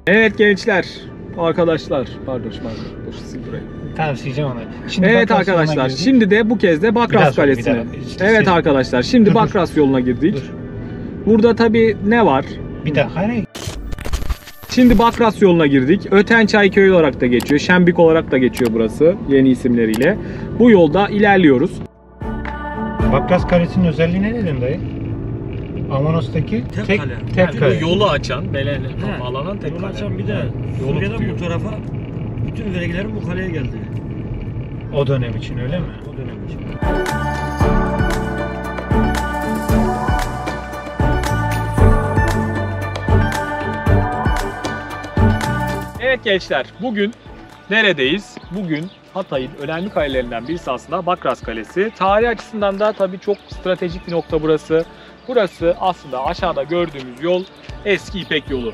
Evet gençler, arkadaşlar, pardon, dur sil burayı. Tamam, sileceğim onu. Şimdi evet arkadaşlar, şimdi de bu kez de Bakras Kalesi'ne. Evet arkadaşlar, şimdi Bakras yoluna girdik. Dur. Burada tabi ne var? Bir dakika, hayır. Şimdi Bakras yoluna girdik. Ötençay Köyü olarak da geçiyor, Şembik olarak da geçiyor burası yeni isimleriyle. Bu yolda ilerliyoruz. Bakras Kalesi'nin özelliği ne dedin dayı? Amanos'taki tek kale. Yolu açan, beleni bağlanan tek Yolu kale. açan bir de Suriye'den bu tarafa bütün vergilerin bu kaleye geldi. O dönem için öyle mi? O dönem için. Evet gençler, bugün neredeyiz? Bugün Hatay'ın önemli kalelerinden birisi aslında Bakras Kalesi. Tarih açısından da tabii çok stratejik bir nokta burası. Burası aslında aşağıda gördüğümüz yol eski İpek yolu.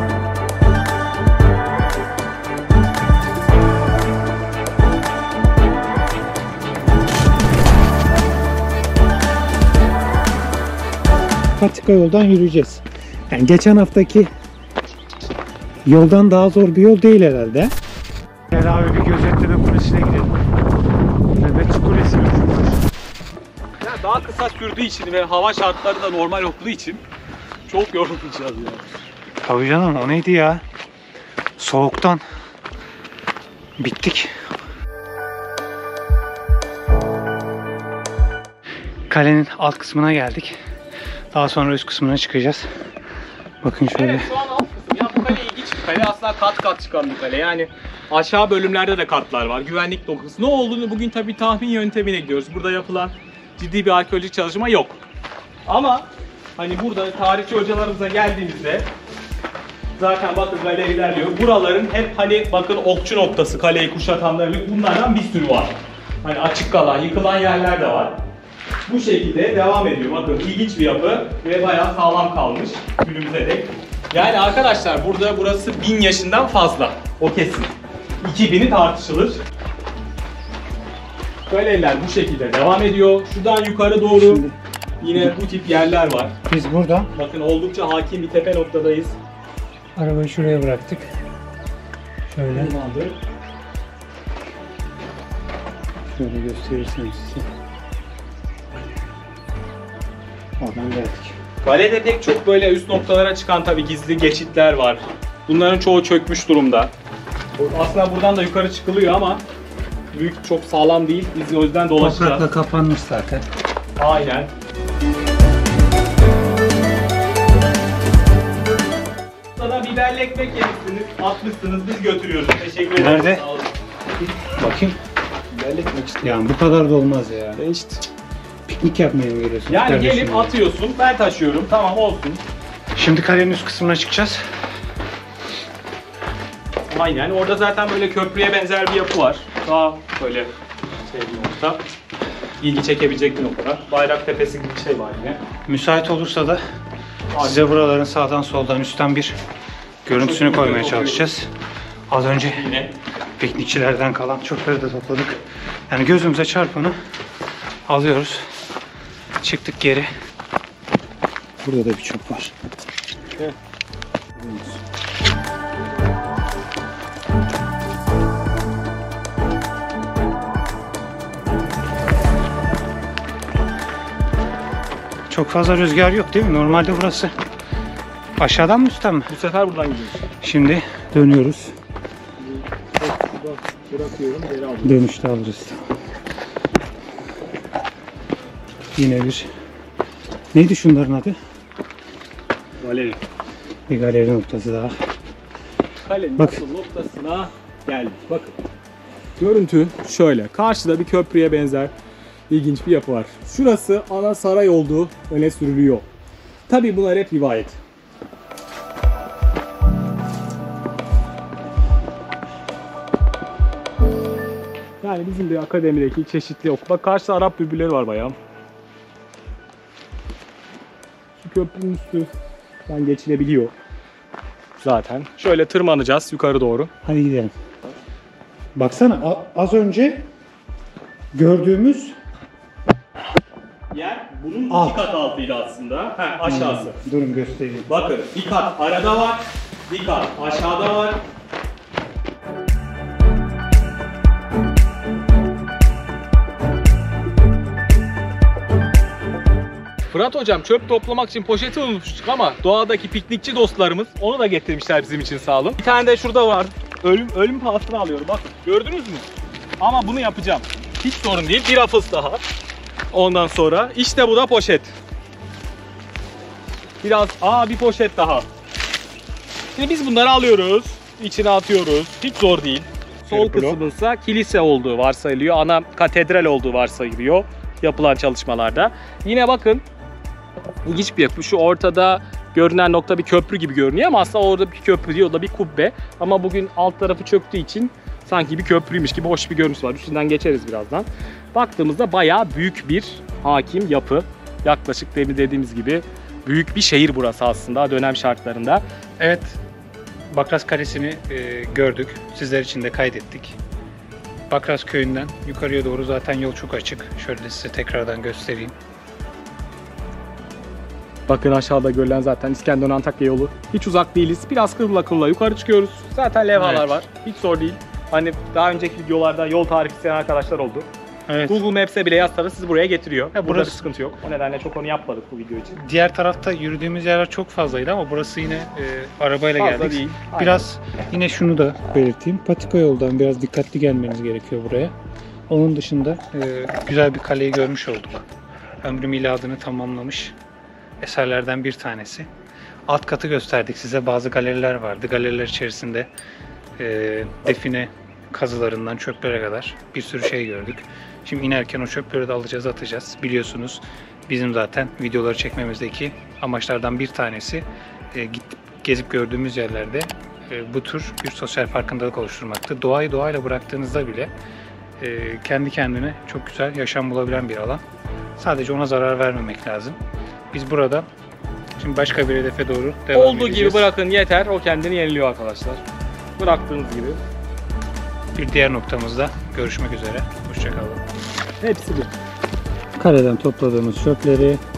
Patika yoldan yürüyeceğiz. Yani geçen haftaki yoldan daha zor bir yol değil herhalde. Gel abi, bir Gözetleme Kulesi'ne gidelim. Nöbetçi Kulesi mi? Yani daha kısa sürdüğü için ve hava şartları da normal olduğu için çok yorulmayacağız yani. Tabii canım, o neydi ya? Soğuktan bittik. Kalenin alt kısmına geldik. Daha sonra üst kısmına çıkacağız. Bakın şöyle. Evet, şu an alt kısım. Ya bu kale ilginç bir kale. Aslında kat kat çıkan bir kale. Yani aşağı bölümlerde de katlar var. Güvenlik noktası. Ne olduğunu bugün tabii tahmin yöntemine gidiyoruz. Burada yapılan ciddi bir arkeolojik çalışma yok. Ama hani burada tarihçi hocalarımıza geldiğimizde zaten bakın kale ilerliyor. Buraların hep hani bakın okçu noktası, kaleyi kuşatanların bunlardan bir sürü var. Hani açık kalan, yıkılan yerler de var. Bu şekilde devam ediyor. Bakın ilginç bir yapı ve bayağı sağlam kalmış günümüze dek. Yani arkadaşlar burada burası 1000 yaşından fazla. O kesin. 2000'i tartışılır. Kaleler bu şekilde devam ediyor. Şuradan yukarı doğru yine bu tip yerler var. Biz burada Bakın oldukça hakim bir tepe noktadayız. arabayı şuraya bıraktık. Şöyle. Tamamdır. Şöyle gösterirsem size. Oradan geldik. Kalede pek çok böyle üst noktalara çıkan tabii gizli geçitler var. Bunların çoğu çökmüş durumda. Aslında buradan da yukarı çıkılıyor ama büyük, çok sağlam değil. Biz o yüzden dolaşacağız. Toprakla kapanmış zaten. Aynen. Sana biberli ekmek yemişsiniz, atmışsınız, biz götürüyoruz. Teşekkür ederim. Nerede? Sağ olun. Bakayım. Biberli ekmek işte. Yani bu kadar da olmaz ya. İşte. Piknik yapmaya mı geliyorsun? Yani Kardeşim gelip ya. atıyorsun, ben taşıyorum, tamam olsun. Şimdi kalenin üst kısmına çıkacağız. Aynen, orada zaten böyle köprüye benzer bir yapı var. Daha böyle şey bir nokta. İlgi çekebilecek bir nokta. Bayrak tepesi gibi bir şey var yine. Müsait olursa da size buraların sağdan soldan üstten bir görüntüsünü koymaya çalışacağız. Az önce Yine. piknikçilerden kalan çöpleri de topladık. Yani gözümüze çarpanı alıyoruz. Çıktık geri. Burada da bir çöp var. Evet. Çok fazla rüzgar yok değil mi? Normalde burası aşağıdan mı üstten mi? Bu sefer buradan gidiyoruz. Şimdi dönüyoruz. Bırakıyorum, geri alıyorum. Dönüşte alırız. Yine bir... Neydi şunların adı? Galeri. Bir galeri noktası daha. Kalenin Bak. asıl noktasına geldik. Bakın. Görüntü şöyle. Karşıda bir köprüye benzer ilginç bir yapı var. Şurası ana saray olduğu öne sürülüyor. Tabii bunlar hep rivayet. Yani bizim de akademideki çeşitli okul. Bak karşıda Arap bülbülleri var bayağı. Şu köprünün üstünden geçilebiliyor zaten. Şöyle tırmanacağız yukarı doğru. Hadi gidelim. Baksana az önce gördüğümüz Yer bunun Alt. iki kat altıydı aslında. Aşağısı. Durun göstereyim. Bakın bir kat arada var. Bir kat aşağıda var. Fırat hocam çöp toplamak için poşeti unutmuştuk ama doğadaki piknikçi dostlarımız onu da getirmişler bizim için sağ olun. Bir tane de şurada var. Ölüm pahasına alıyorum bak. Gördünüz mü? Ama bunu yapacağım. Hiç sorun değil. Bir Ruffles daha. Ondan sonra işte bu da poşet. Bir poşet daha. Şimdi biz bunları alıyoruz. İçine atıyoruz. Hiç zor değil. Sol kısmınsa kilise olduğu varsayılıyor. Ana katedral olduğu varsayılıyor yapılan çalışmalarda. Yine bakın ilginç bir yapı. Şu ortada görünen nokta bir köprü gibi görünüyor ama aslında orada bir köprü değil, o da bir kubbe. Ama bugün alt tarafı çöktüğü için sanki bir köprüymüş gibi hoş bir görüntüsü var. Üstünden geçeriz birazdan. Baktığımızda bayağı büyük bir hakim yapı. Yaklaşık demin dediğimiz gibi büyük bir şehir burası aslında dönem şartlarında. Evet, Bakras Kalesi'ni gördük. Sizler için de kaydettik. Bakras köyünden yukarıya doğru zaten yol çok açık. Şöyle size tekrardan göstereyim. Bakın aşağıda görülen zaten İskenderun Antakya yolu. Hiç uzak değiliz. Biraz kıvrıla yukarı çıkıyoruz. Zaten levhalar Evet. var. Hiç zor değil. Hani daha önceki videolarda yol tarifi isteyen arkadaşlar oldu. Evet. Google Maps'e bile yazsanız sizi buraya getiriyor. Burada burası- bir sıkıntı yok. O nedenle çok onu yapmadık bu video için. Diğer tarafta yürüdüğümüz yerler çok fazlaydı ama burası yine arabayla Fazla geldik. değil. Biraz yine şunu da belirteyim. Patika yoldan biraz dikkatli gelmeniz gerekiyor buraya. Onun dışında güzel bir kaleyi görmüş olduk. Ömrü miladını tamamlamış eserlerden bir tanesi. Alt katı gösterdik size. Bazı galeriler vardı. Galeriler içerisinde define kazılarından çöplere kadar bir sürü şey gördük. Şimdi inerken o çöpleri de alacağız, atacağız. Biliyorsunuz bizim zaten videoları çekmemizdeki amaçlardan bir tanesi gidip gezip gördüğümüz yerlerde bu tür bir sosyal farkındalık oluşturmaktı. Doğayı doğayla bıraktığınızda bile kendi kendine çok güzel yaşam bulabilen bir alan. Sadece ona zarar vermemek lazım. Biz burada şimdi başka bir hedefe doğru devam Olduğu edeceğiz. gibi bırakın yeter. O kendini yeniliyor arkadaşlar. Bıraktığınız gibi. Bir diğer noktamızda görüşmek üzere. Hoşça kalın. Hepsi bu. Kaleden topladığımız çöpleri